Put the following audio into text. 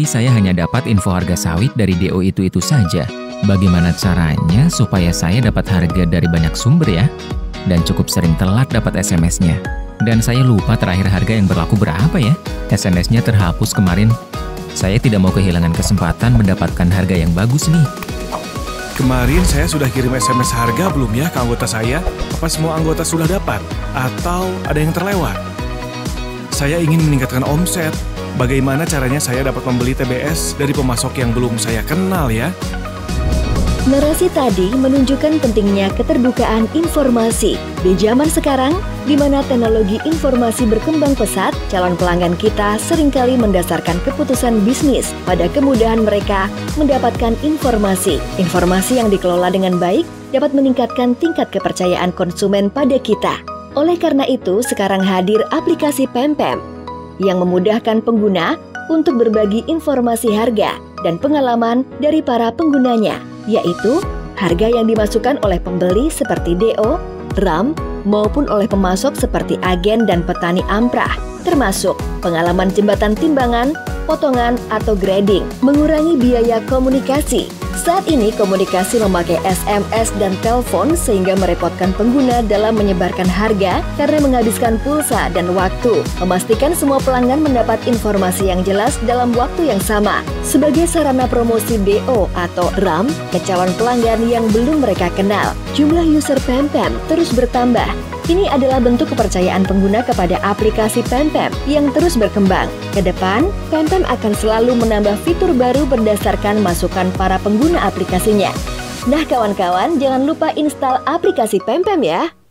saya hanya dapat info harga sawit dari DO itu saja. Bagaimana caranya supaya saya dapat harga dari banyak sumber ya? Dan cukup sering telat dapat SMS-nya. Dan saya lupa terakhir harga yang berlaku berapa ya? SMS-nya terhapus kemarin. Saya tidak mau kehilangan kesempatan mendapatkan harga yang bagus nih. Kemarin saya sudah kirim SMS harga belum ya ke anggota saya? Apa semua anggota sudah dapat? Atau ada yang terlewat? Saya ingin meningkatkan omset. Bagaimana caranya saya dapat membeli TBS dari pemasok yang belum saya kenal ya? Narasi tadi menunjukkan pentingnya keterbukaan informasi. Di zaman sekarang, di mana teknologi informasi berkembang pesat, calon pelanggan kita seringkali mendasarkan keputusan bisnis pada kemudahan mereka mendapatkan informasi. Informasi yang dikelola dengan baik dapat meningkatkan tingkat kepercayaan konsumen pada kita. Oleh karena itu, sekarang hadir aplikasi Pempem yang memudahkan pengguna untuk berbagi informasi harga dan pengalaman dari para penggunanya, yaitu harga yang dimasukkan oleh pembeli seperti DO, RAM, maupun oleh pemasok seperti agen dan petani amprah, termasuk pengalaman jembatan timbangan, potongan, atau grading, mengurangi biaya komunikasi. Saat ini komunikasi memakai SMS dan telepon sehingga merepotkan pengguna dalam menyebarkan harga karena menghabiskan pulsa dan waktu. Memastikan semua pelanggan mendapat informasi yang jelas dalam waktu yang sama. Sebagai sarana promosi DO atau RAM ke calon pelanggan yang belum mereka kenal, jumlah user Pempem terus bertambah. Ini adalah bentuk kepercayaan pengguna kepada aplikasi Pempem yang terus berkembang. Ke depan, Pempem akan selalu menambah fitur baru berdasarkan masukan para pengguna aplikasinya. Nah kawan-kawan, jangan lupa install aplikasi Pempem ya.